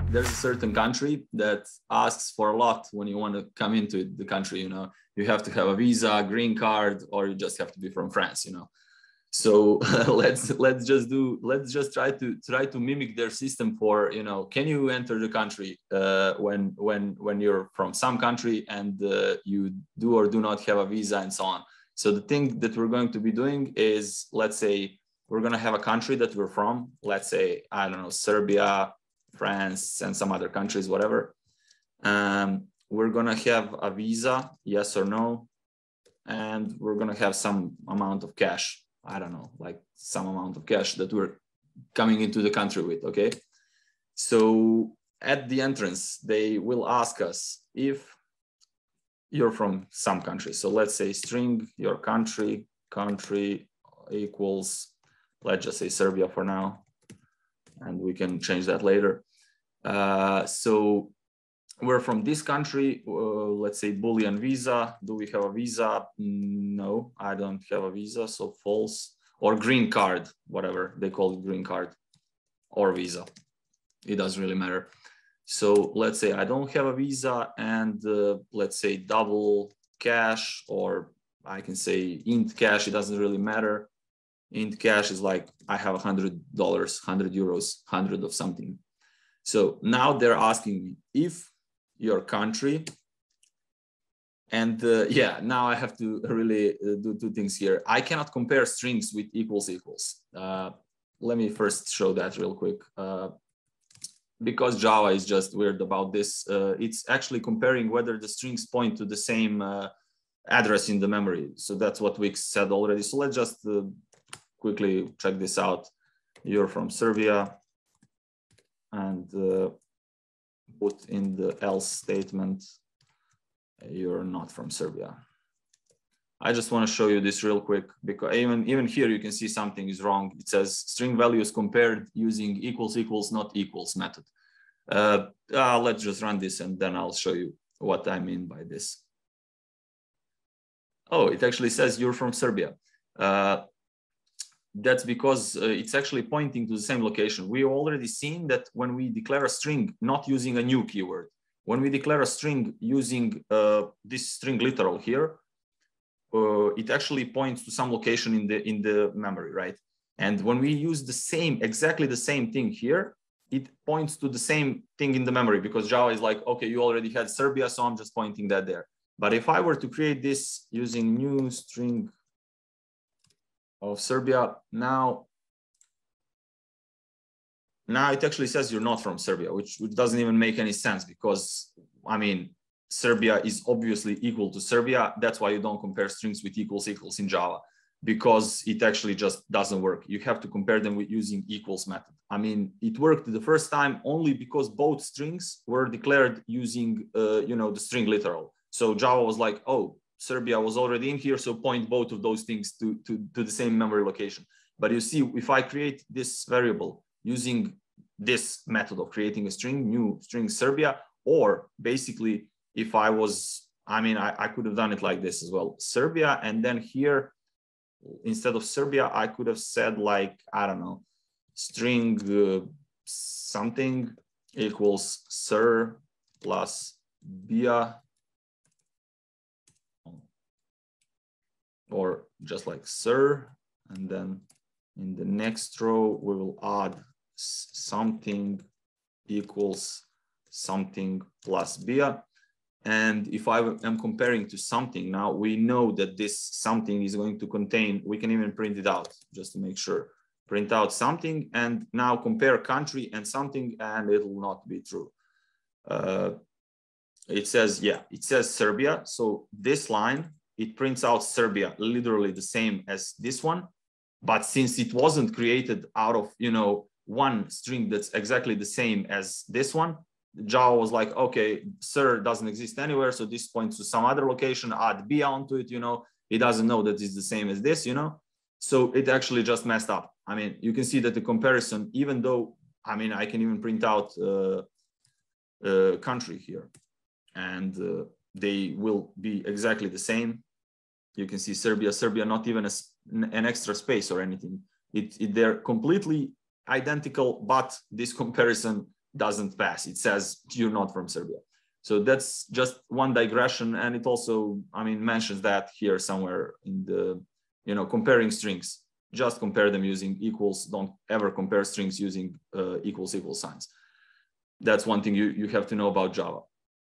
there's a certain country that asks for a lot when you want to come into the country. You know, you have to have a visa, green card, or you just have to be from France. You know, so let's just try to mimic their system for, you know, can you enter the country when you're from some country and you do or do not have a visa and so on. So the thing that we're going to be doing is, let's say we're going to have a country that we're from, let's say, I don't know, Serbia, France, and some other countries, whatever. We're going to have a visa, yes or no, and we're going to have some amount of cash. I don't know, like some amount of cash that we're coming into the country with, okay? So at the entrance, they will ask us if you're from some country. So let's say string your country equals, let's just say Serbia for now, and we can change that later. So we're from this country, let's say Boolean visa. Do we have a visa? No, I don't have a visa, so false. Or green card, whatever they call it, green card or visa. It doesn't really matter. So let's say I don't have a visa, and let's say double cash, or I can say int cash, it doesn't really matter. Int cash is like, I have $100, 100 euros, 100 of something. So now they're asking me if your country, and yeah, now I have to really do two things here. I cannot compare strings with equals. Let me first show that real quick. Because Java is just weird about this, it's actually comparing whether the strings point to the same address in the memory. So that's what we said already. So let's just quickly check this out. You're from Serbia, and put in the else statement, you're not from Serbia. I just want to show you this real quick, because even here you can see something is wrong. It says string values compared using equals not equals method. Let's just run this and then I'll show you what I mean by this. Oh, it actually says you're from Serbia. That's because it's actually pointing to the same location. We already seen that when we declare a string not using a new keyword, when we declare a string using this string literal here, it actually points to some location in the memory, right? And when we use the same, exactly the same thing here, it points to the same thing in the memory, because Java is like, okay, you already had Serbia, so I'm just pointing that there. But if I were to create this using new string of Serbia, now it actually says you're not from Serbia, which doesn't even make any sense, because I mean, Serbia is obviously equal to Serbia. That's why you don't compare strings with equals in Java, because it actually just doesn't work. You have to compare them with using equals method. I mean, it worked the first time only because both strings were declared using, you know, the string literal. So Java was like, oh, Serbia was already in here, so point both of those things to the same memory location. But you see, if I create this variable using this method of creating a string, new string Serbia, or basically if I was, I mean, I could have done it like this as well, Serbia, and then here, instead of Serbia, I could have said like, I don't know, string something equals Ser plus Bia, or just like Sir, and then in the next row, we will add something equals something plus Bia. And if I am comparing to something, now we know that this something is going to contain, we can even print it out just to make sure. Print out something, and now compare country and something, and it will not be true. It says, yeah, it says Serbia. So this line, it prints out Serbia, literally the same as this one. But since it wasn't created out of, you know, one string that's exactly the same as this one, Java was like, okay, Sir doesn't exist anywhere, so this points to some other location, add B onto it, you know, it doesn't know that it's the same as this, you know, so it actually just messed up. I mean, you can see that the comparison, even though, I mean, I can even print out country here, and they will be exactly the same. You can see Serbia, not even an extra space or anything. They're completely identical, but this comparison doesn't pass. It says you're not from Serbia. So that's just one digression. And it also, I mean, mentions that here somewhere in the, you know, comparing strings, just compare them using equals. Don't ever compare strings using equals signs. That's one thing you have to know about Java.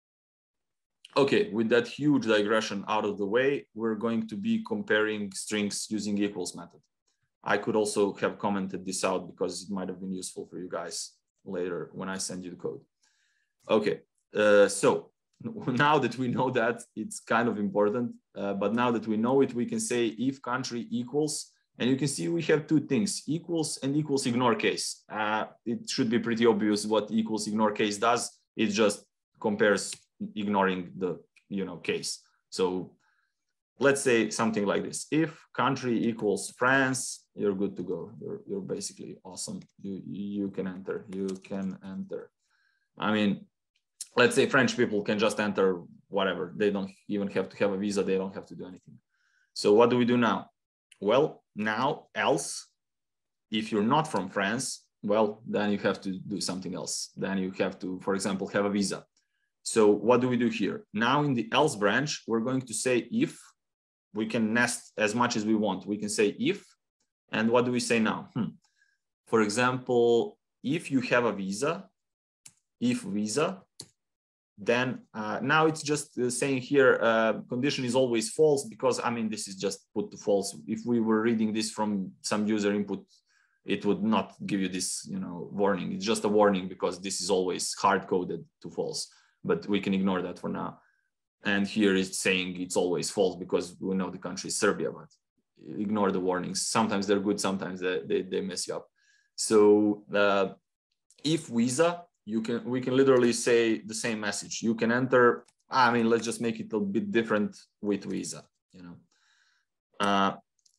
Okay, with that huge digression out of the way, we're going to be comparing strings using equals method. I could also have commented this out because it might have been useful for you guys later when I send you the code. Okay, so now that we know that, it's kind of important, but now that we know it, we can say if country equals, and you can see we have two things, equals and equals ignore case. It should be pretty obvious what equals ignore case does. It just compares ignoring the, you know, case. So let's say something like this. If country equals France, you're good to go. You're basically awesome. You can enter. You can enter. I mean, let's say French people can just enter whatever. They don't even have to have a visa. They don't have to do anything. So what do we do now? Well, now else, if you're not from France, well, then you have to do something else. Then you have to, for example, have a visa. So what do we do here? Now in the else branch, we're going to say if. We can nest as much as we want. We can say if, and what do we say now? For example, if you have a visa, if visa, then now it's just saying here, condition is always false, because I mean, this is just put to false. If we were reading this from some user input, it would not give you this, you know, warning. It's just a warning because this is always hard coded to false, but we can ignore that for now. And here it's saying it's always false because we know the country is Serbia, but ignore the warnings. Sometimes they're good, sometimes they mess you up. So if visa, we can literally say the same message. You can enter. I mean, let's just make it a bit different with visa, you know.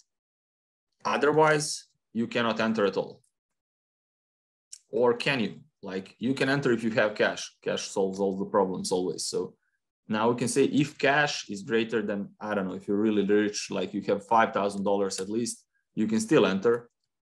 Otherwise, you cannot enter at all. Or can you? Like, you can enter if you have cash. Cash solves all the problems always. So now we can say if cash is greater than, I don't know, if you're really rich, like you have $5,000 at least, you can still enter.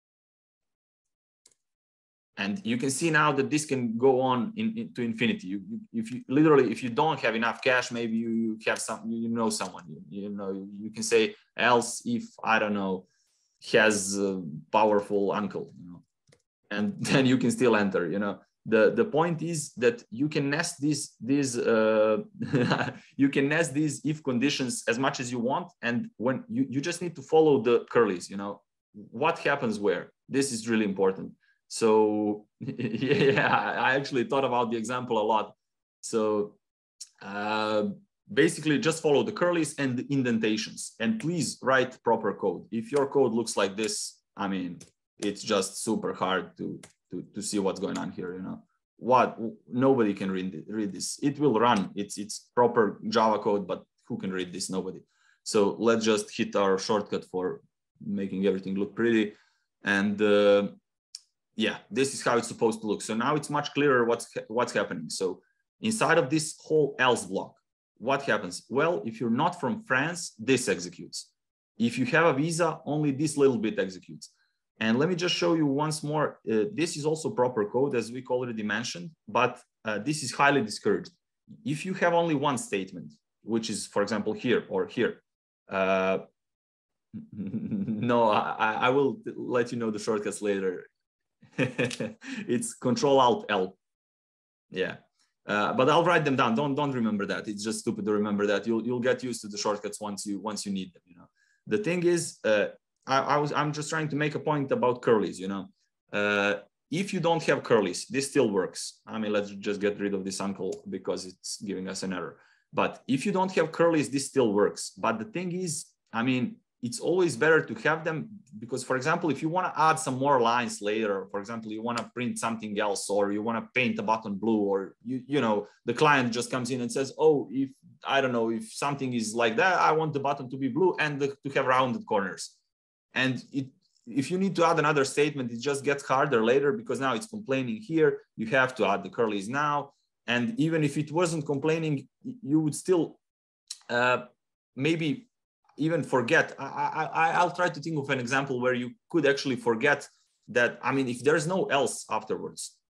And you can see now that this can go on to infinity. If you don't have enough cash, maybe you have some, you know, someone, you know, you can say else if, I don't know, has a powerful uncle, you know, and then you can still enter, you know. The point is that you can nest these you can nest these if conditions as much as you want, and when you just need to follow the curlies, you know, what happens where. This is really important. So yeah, I actually thought about the example a lot. So basically just follow the curlies and the indentations, and please write proper code. If your code looks like this, I mean, it's just super hard to see what's going on here, you know. Nobody can read this. It will run. It's proper Java code, but who can read this? Nobody. So let's just hit our shortcut for making everything look pretty. And yeah, this is how it's supposed to look. So now it's much clearer what's happening. So inside of this whole else block, what happens? Well, if you're not from France, this executes. If you have a visa, only this little bit executes. And let me just show you once more. This is also proper code, as we already mentioned, but this is highly discouraged. If you have only one statement, which is, for example, here or here, no, I will let you know the shortcuts later. It's Control-Alt-L. Yeah, but I'll write them down. Don't remember that. It's just stupid to remember that. You'll get used to the shortcuts once you need them. You know, the thing is, I'm just trying to make a point about curlies, you know. If you don't have curlies, this still works. I mean, let's just get rid of this uncle because it's giving us an error. But if you don't have curlies, this still works. But the thing is, I mean, it's always better to have them because, for example, if you want to add some more lines later, for example, you want to print something else, or you want to paint a button blue, or you know, the client just comes in and says, oh, if I don't know, if something is like that, I want the button to be blue and to have rounded corners. And if you need to add another statement, it just gets harder later because now it's complaining here. You have to add the curlies now. And even if it wasn't complaining, you would still maybe even forget. I'll try to think of an example where you could actually forget that. I mean, if there's no else afterwards,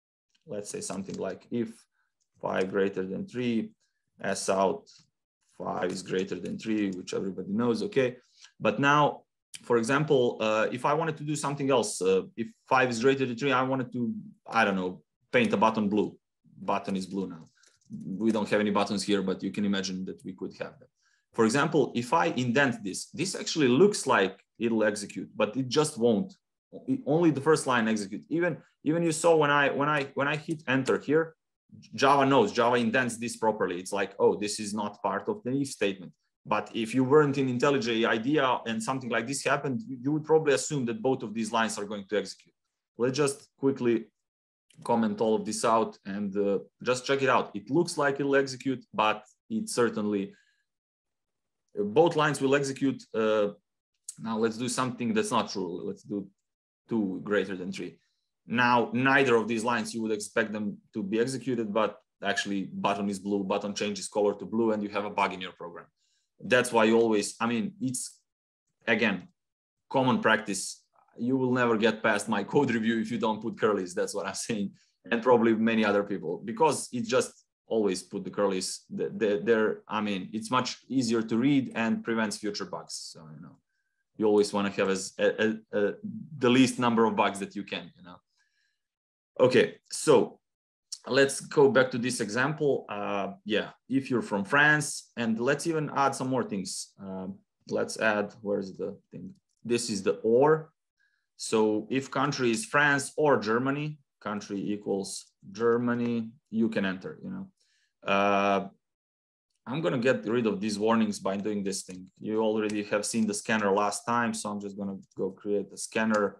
let's say something like if 5 greater than 3, S out 5 is greater than 3, which everybody knows, okay? But now, for example, if I wanted to do something else, if 5 is greater than 3, I wanted to, I don't know, paint a button blue. Button is blue now. We don't have any buttons here, but you can imagine that we could have that. For example, if I indent this, this actually looks like it'll execute, but it just won't. Only the first line execute. Even you saw when I hit enter here, Java knows, Java indents this properly. It's like, oh, this is not part of the if statement. But if you weren't in IntelliJ IDEA and something like this happened, you would probably assume that both of these lines are going to execute. Let's just quickly comment all of this out and just check it out. It looks like it'll execute, but it certainly, both lines will execute. Now let's do something that's not true. Let's do 2 greater than 3. Now, neither of these lines, you would expect them to be executed, but actually button is blue, button changes color to blue, and you have a bug in your program. That's why you always, I mean, it's, again, common practice. You will never get past my code review if you don't put curlies. That's what I'm saying. And probably many other people, because it just always put the curlies there. I mean, it's much easier to read and prevents future bugs. So, you know, you always want to have the least number of bugs that you can, you know. Okay, so let's go back to this example. Yeah, if you're from France, and let's even add some more things. Let's add, where's the thing? This is the or. So if country is France or Germany, country equals Germany, you can enter, you know. I'm gonna get rid of these warnings by doing this thing. You already have seen the scanner last time, so I'm just gonna go create a scanner.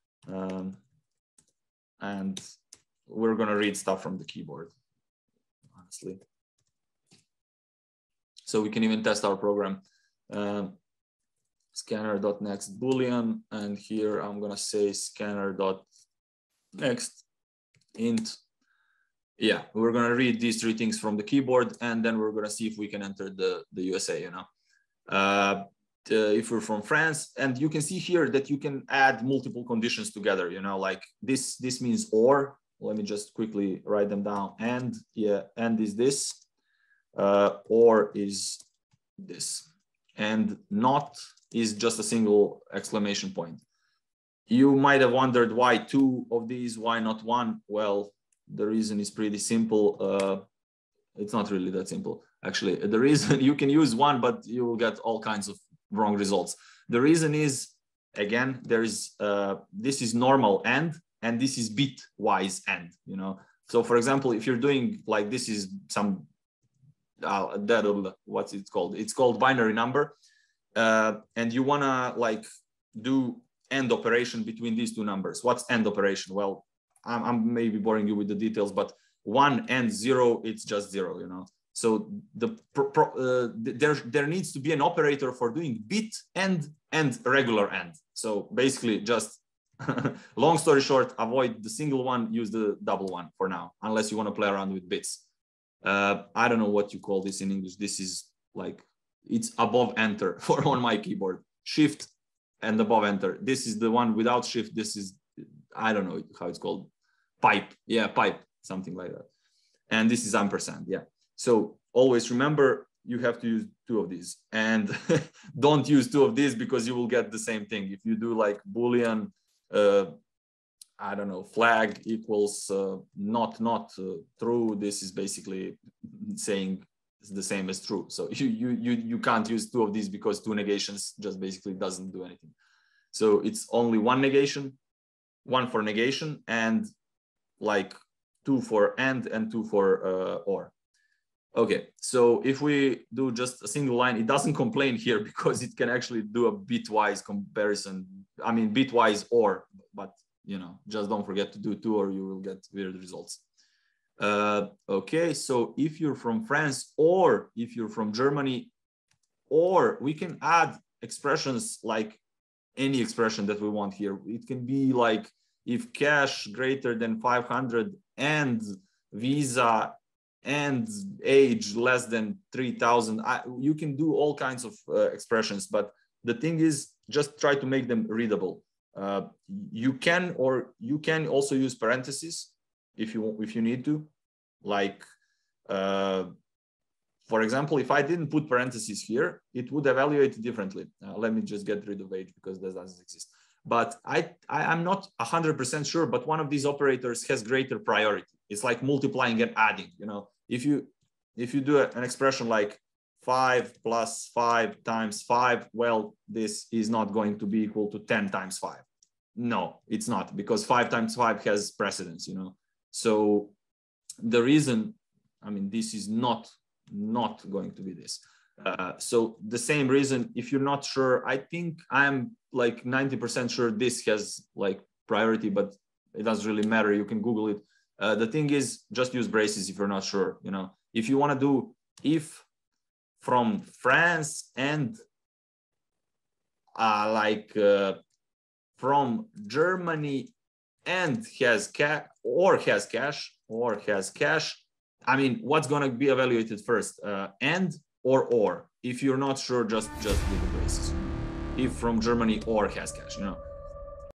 And we're gonna read stuff from the keyboard, honestly. So we can even test our program. Scanner.next boolean, and here I'm gonna say scanner.next int. Yeah, we're gonna read these 3 things from the keyboard, and then we're gonna see if we can enter the USA, you know. If we're from France, and you can see here that you can add multiple conditions together, you know, like this means or. Let me just quickly write them down. And yeah, and is this, or is this, and not is just a single exclamation point. You might have wondered why 2 of these, why not 1? Well, the reason is pretty simple. It's not really that simple, actually. The reason, you can use 1, but you will get all kinds of wrong results. The reason is, again, there is this is normal and this is bitwise and, you know. So for example, if you're doing like, this is some what's it called? It's called binary number, and you wanna like do AND operation between these 2 numbers. What's AND operation? Well, I'm maybe boring you with the details, but 1 and 0, it's just 0, you know. So there needs to be an operator for doing bit and regular AND. So basically, just long story short, avoid the single one, use the double one for now, unless you want to play around with bits. I don't know what you call this in English. This is like, it's above enter for on my keyboard. Shift and above enter. This is the one without shift. This is, I don't know how it's called. Pipe. Yeah, pipe, something like that. And this is ampersand. Yeah. So always remember, you have to use 2 of these, and don't use 2 of these because you will get the same thing. If you do like Boolean, I don't know, flag equals not true, this is basically saying it's the same as true. So you can't use 2 of these because 2 negations just basically doesn't do anything. So it's only 1 negation, 1 for negation, and like 2 for and 2 for or. Okay, so if we do just a single line, it doesn't complain here because it can actually do a bitwise comparison. I mean, bitwise or, but you know, just don't forget to do 2 or you will get weird results. Okay, so if you're from France or if you're from Germany, or we can add expressions like any expression that we want here. It can be like if cash greater than 500 and Visa and age less than 3,000. You can do all kinds of expressions, but the thing is, just try to make them readable. You can also use parentheses. if you need to. Like, for example, if I didn't put parentheses here, it would evaluate differently. Let me just get rid of age because that doesn't exist. But I'm not 100% sure, but one of these operators has greater priority. It's like multiplying and adding. You know, if you do an expression like 5 plus 5 times 5, well, this is not going to be equal to 10 times 5. No, it's not, because 5 times 5 has precedence, you know. So the reason, I mean, this is not going to be this. So the same reason, if you're not sure, I think I'm like 90% sure this has like priority, but it doesn't really matter. You can Google it. The thing is, just use braces if you're not sure. You know, if you want to do if from France and from Germany and has cash, I mean, what's going to be evaluated first, and or? If you're not sure, just do the braces. If from Germany or has cash, you know.